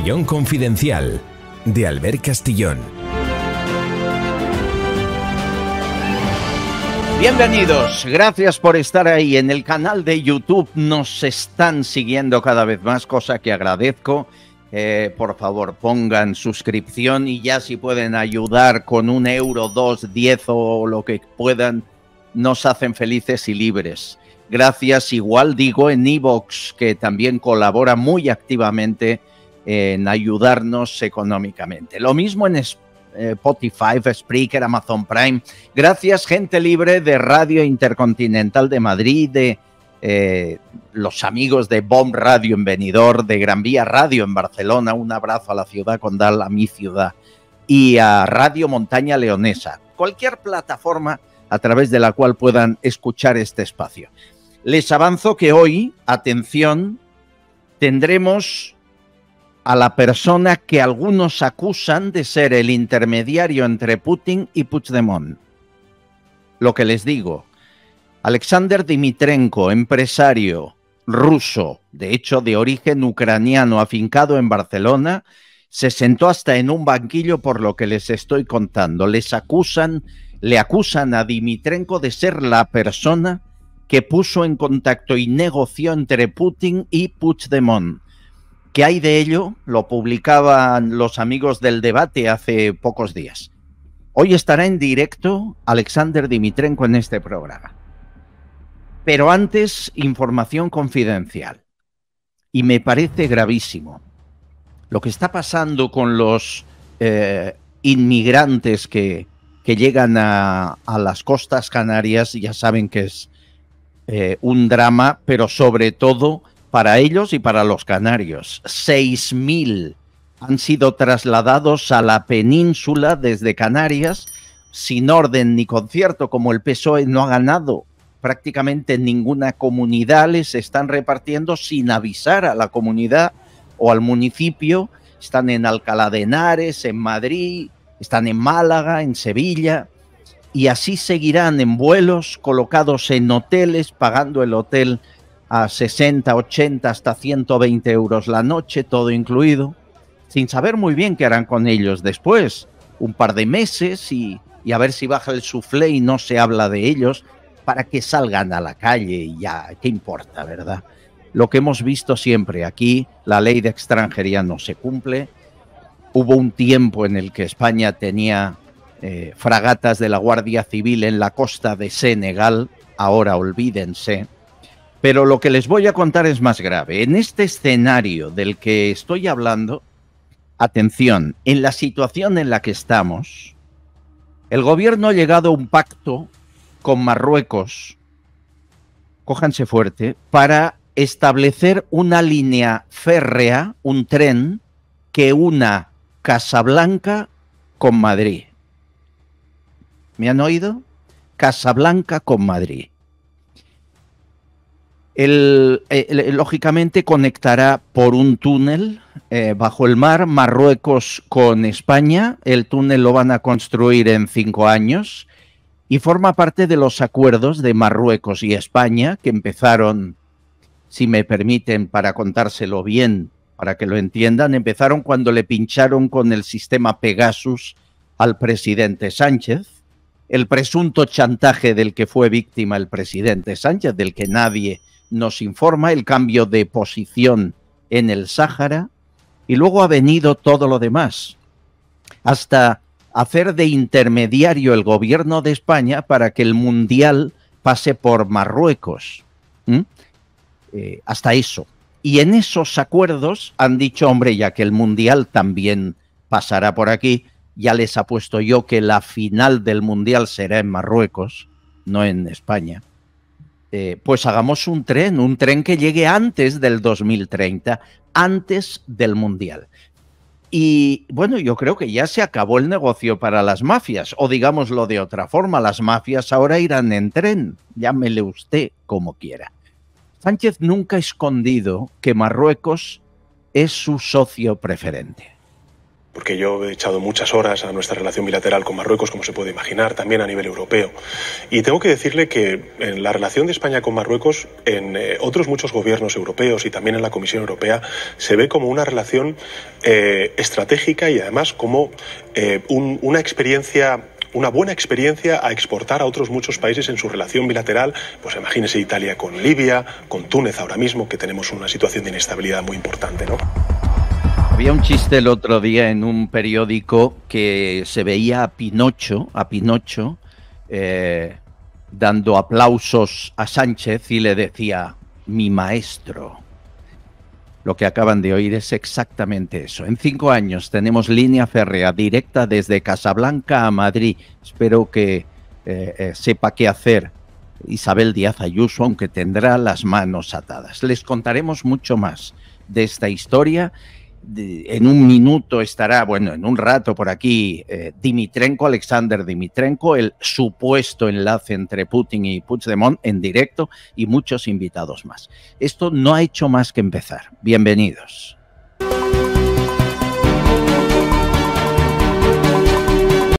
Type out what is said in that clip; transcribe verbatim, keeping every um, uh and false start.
Castellón Confidencial, de Albert Castillón. Bienvenidos, gracias por estar ahí. En el canal de YouTube nos están siguiendo cada vez más, cosa que agradezco. Eh, por favor, pongan suscripción y ya si pueden ayudar con un euro, dos, diez o lo que puedan, nos hacen felices y libres. Gracias, igual digo, en iVoox, que también colabora muy activamente en ayudarnos económicamente. Lo mismo en Spotify, Spreaker, Amazon Prime. Gracias, gente libre de Radio Intercontinental de Madrid, de eh, los amigos de Bomb Radio en Benidorm, de Gran Vía Radio en Barcelona. Un abrazo a la ciudad condal, a mi ciudad, y a Radio Montaña Leonesa. Cualquier plataforma a través de la cual puedan escuchar este espacio. Les avanzo que hoy, atención, tendremos a la persona que algunos acusan de ser el intermediario entre Putin y Puigdemont. Lo que les digo, Alexander Dimitrenko, empresario ruso, de hecho de origen ucraniano, afincado en Barcelona, se sentó hasta en un banquillo por lo que les estoy contando. Les acusan, le acusan a Dimitrenko de ser la persona que puso en contacto y negoció entre Putin y Puigdemont. ¿Qué hay de ello? Lo publicaban los amigos del debate hace pocos días. Hoy estará en directo Alexander Dimitrenko en este programa. Pero antes, información confidencial. Y me parece gravísimo lo que está pasando con los eh, inmigrantes que, que llegan a, a las costas canarias. Ya saben que es Eh, un drama, pero sobre todo para ellos y para los canarios. seis mil han sido trasladados a la península desde Canarias sin orden ni concierto. Como el P S O E no ha ganado prácticamente ninguna comunidad, les están repartiendo sin avisar a la comunidad o al municipio. Están en Alcalá de Henares, en Madrid, están en Málaga, en Sevilla. Y así seguirán en vuelos, colocados en hoteles, pagando el hotel a sesenta, ochenta, hasta ciento veinte euros la noche, todo incluido, sin saber muy bien qué harán con ellos después. Un par de meses y, y a ver si baja el suflé y no se habla de ellos, para que salgan a la calle y ya, ¿qué importa, verdad? Lo que hemos visto siempre aquí, la ley de extranjería no se cumple. Hubo un tiempo en el que España tenía Eh, fragatas de la Guardia Civil en la costa de Senegal, ahora olvídense. Pero lo que les voy a contar es más grave. En este escenario del que estoy hablando, atención, en la situación en la que estamos, el gobierno ha llegado a un pacto con Marruecos, cójanse fuerte, para establecer una línea férrea, un tren que una Casablanca con Madrid. ¿Me han oído? Casablanca con Madrid. El, eh, lógicamente conectará por un túnel eh, bajo el mar Marruecos con España. El túnel lo van a construir en cinco años y forma parte de los acuerdos de Marruecos y España que empezaron, si me permiten, para contárselo bien, para que lo entiendan, empezaron cuando le pincharon con el sistema Pegasus al presidente Sánchez. El presunto chantaje del que fue víctima el presidente Sánchez, del que nadie nos informa, el cambio de posición en el Sáhara, y luego ha venido todo lo demás, hasta hacer de intermediario el gobierno de España para que el Mundial pase por Marruecos. ¿Mm? Eh, hasta eso. Y en esos acuerdos han dicho, hombre, ya que el Mundial también pasará por aquí, ya les apuesto yo que la final del Mundial será en Marruecos, no en España. Eh, pues hagamos un tren, un tren que llegue antes del dos mil treinta, antes del Mundial. Y bueno, yo creo que ya se acabó el negocio para las mafias, o digámoslo de otra forma, las mafias ahora irán en tren, llámele usted como quiera. Sánchez nunca ha escondido que Marruecos es su socio preferente. porque yo he echado muchas horas a nuestra relación bilateral con Marruecos, como se puede imaginar, también a nivel europeo. Y tengo que decirle que en la relación de España con Marruecos, en eh, otros muchos gobiernos europeos y también en la Comisión Europea, se ve como una relación eh, estratégica y además como eh, un, una experiencia... una buena experiencia a exportar a otros muchos países en su relación bilateral. Pues imagínese Italia con Libia, con Túnez ahora mismo, que tenemos una situación de inestabilidad muy importante, ¿no? Había un chiste el otro día en un periódico que se veía a Pinocho, a Pinocho, eh, dando aplausos a Sánchez y le decía, mi maestro. Lo que acaban de oír es exactamente eso. En cinco años tenemos línea férrea directa desde Casablanca a Madrid. Espero que eh, eh, sepa qué hacer Isabel Díaz Ayuso, aunque tendrá las manos atadas. Les contaremos mucho más de esta historia. En un minuto estará, bueno, en un rato por aquí, eh, Dimitrenko, Alexander Dimitrenko, el supuesto enlace entre Putin y Puigdemont en directo y muchos invitados más. Esto no ha hecho más que empezar. Bienvenidos.